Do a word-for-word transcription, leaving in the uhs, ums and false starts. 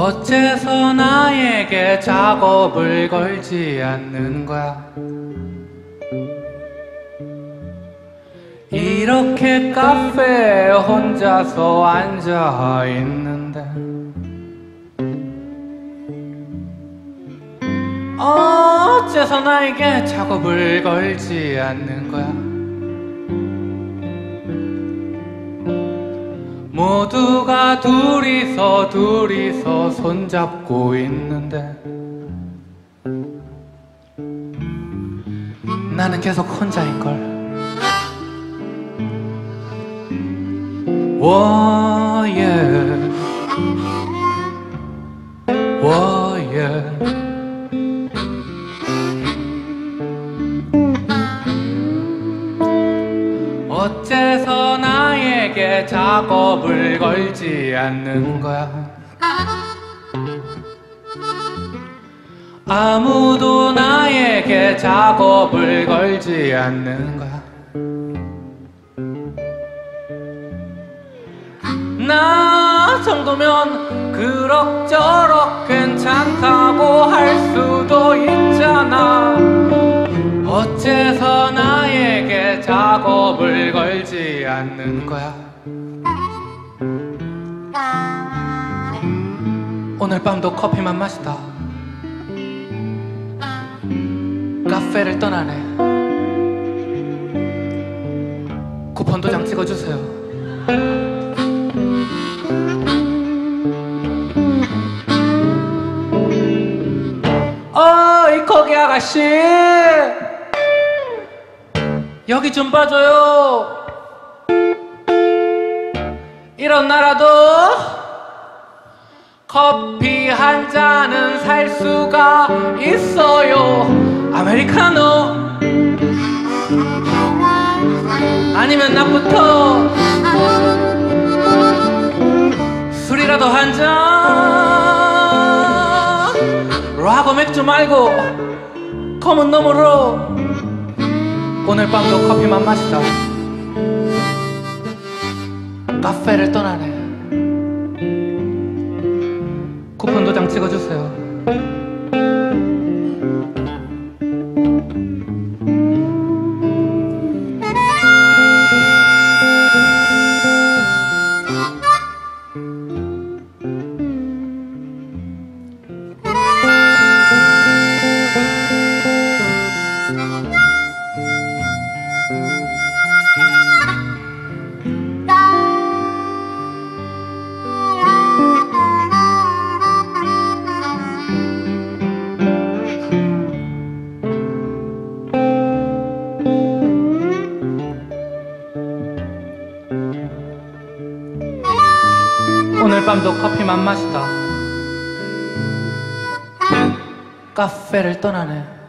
어째서 나에게 작업을 걸지 않는 거야? 이렇게 카페에 혼자서 앉아 있는데 어째서 나에게 작업을 걸지 않는 거야? 모두가 둘이서 둘이서 손잡고 있는데 나는 계속 혼자인걸. 워예 워예 어째서 나에게 작업을 걸지 않는 거야? 아무도 나에게 작업을 걸지 않는 거야. 나 정도면 그럭저럭 괜찮다고 할 수도 있잖아. 어째서 나에게 작업을 걸지 않는 거야? 오늘 밤도 커피만 마시다 카페를 떠나네. 쿠폰 도장 찍어주세요. 어이 거기 아가씨, 여기 좀 봐줘요. 이런 나라도 커피 한 잔은 살 수가 있어요. 아메리카노 아니면 낮부터 술이라도 한 잔, 라고 맥주 말고 검은 너머로 오늘 밤도 커피만 마시다 카페를 떠나네. 쿠폰 도장 찍어주세요. 오늘 밤도 커피만 마시다 카페를 떠나네.